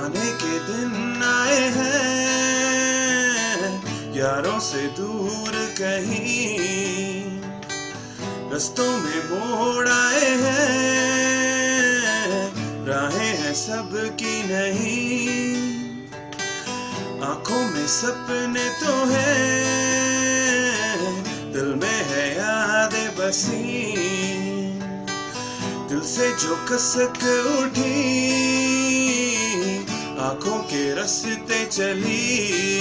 जाने के दिन आए हैं यारों से दूर कहीं, रस्तों में मोड़ आए हैं, राहें हैं सबकी नहीं, आंखों में सपने तो हैं, दिल में है यादें बसी, दिल से जो कसक उठी आंखों के रास्ते चली,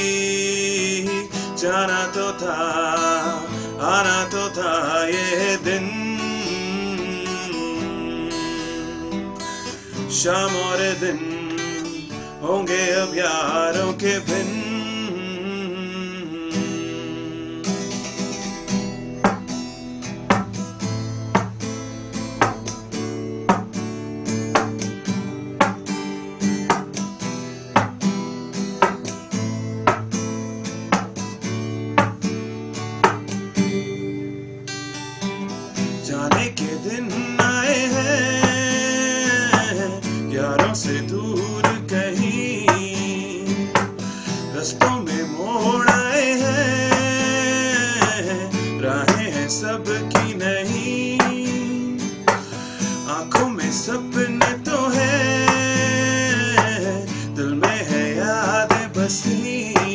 जाना तो था आना तो था ये दिन, शाम और दिन होंगे अब यारों के बिन। जाने के दिन आए हैं यारों से दूर कहीं, रस्तों में मोड़ आए हैं, राहें हैं सबकी नहीं, आंखों में सपने तो हैं, दिल में है यादें बसी,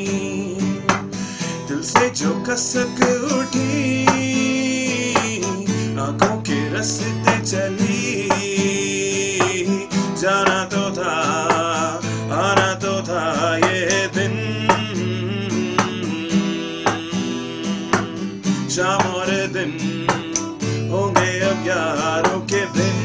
दिल से जो कसक उठी आंखों के रास्ते चली, जाना तो था आना तो था ये दिन, शाम और दिन होंगे अब यारों के बिन।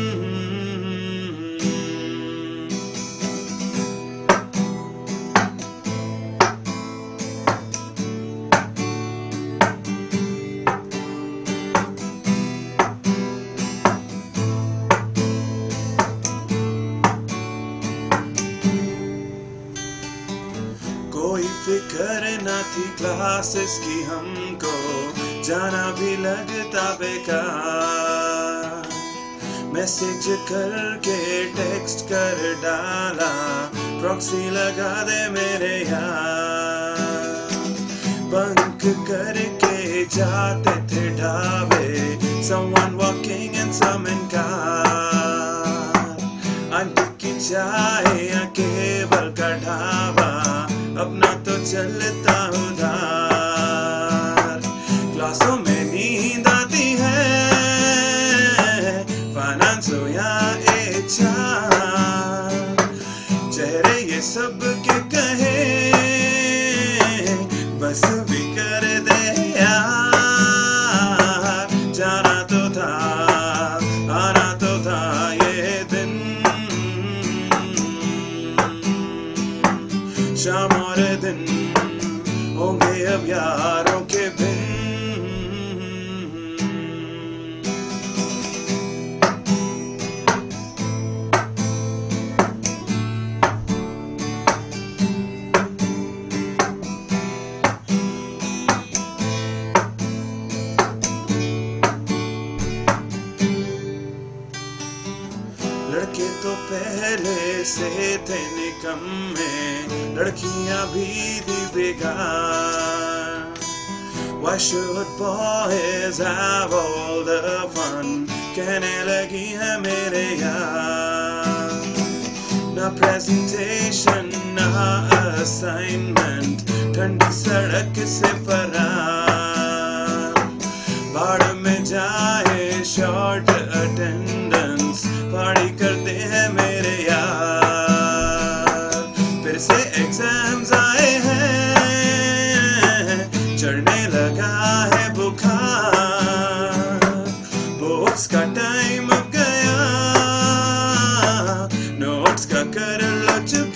कोई फिक्र ना थी क्लासेस की हमको, जाना भी लगता बेकार, मैसेज करके टेक्स्ट कर डाला, प्रॉक्सी लगा दे मेरे यार, बंक करके जाते थे ढाबे, someone walking and some in car, aunty की चाय या केवल का ढाबा, अपना तो चलता उधार, क्लासों में नींद आती है, फाइनेंस हो या HR, चेहरे ये सब के कहे, बस भी कर दे यार, जाना तो था आना तो था ये दिन, शाम और दिन होंगे अब यारों के बिन। लड़के तो पहले से थे निकम्मे, लड़कियां भी थी बेकार, why should boys have all the fun, कहने लगी है मेरे यार, ना प्रेजेंटेशन ना असाइनमेंट, ठंडी सड़क से फरार, बाढ़ में जाए शॉर्ट अटेंडेंस, पार्टी करते हैं मेरे यार, फिर से एग्जाम्स आए हैं, चढ़ने लगा है बुखार, बुक्स का टाइम गया, नोट्स का कर लो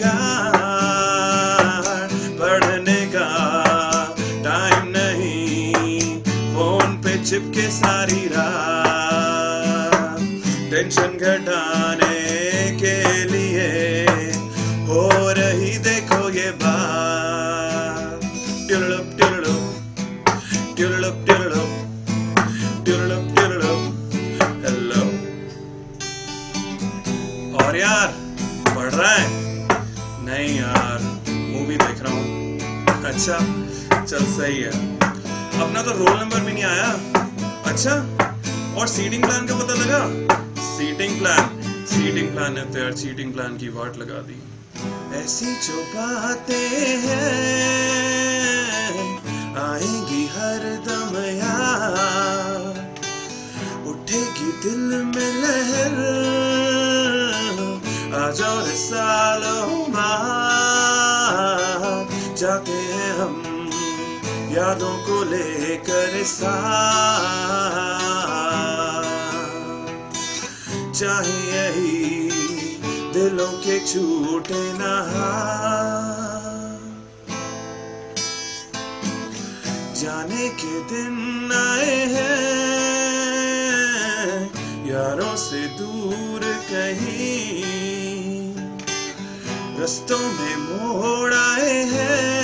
जुगाड़, पढ़ने का टाइम नहीं, फोन पे चिपके सारी रात, टेंशन घटाने के लिए हो रही देखो ये बात, ट्यूलुप ट्यूलुप ट्यूलुप ट्यूलुप ट्यूलुप ट्यूलुप, हेलो। और यार पढ़ रहा है नहीं यार, मूवी देख रहा हूँ। अच्छा चल सही है। अपना तो रोल नंबर भी नहीं आया। अच्छा, और सीटिंग प्लान का पता लगा? सीटिंग प्लान ने तो यार चीटिंग प्लान की वाट लगा दी। ऐसी जो बातें हैं आएंगी हर दम यार, उठेगी दिल में लहर, आ जाओ रे सालों बाद, जाते हैं हम यादों को लेकर साथ, चाहे यही दिलों के छूटे ना हाथ। जाने के दिन आए हैं यारों से दूर कहीं, रस्तों में मोड़ आए हैं,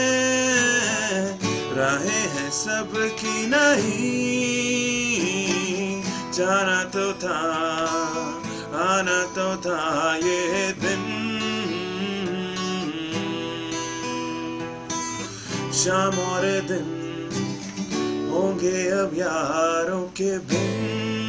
राहें हैं सबकी नहीं। जाना तो था, आना तो था ये दिन, शाम और दिन होंगे अब यारों के बिन।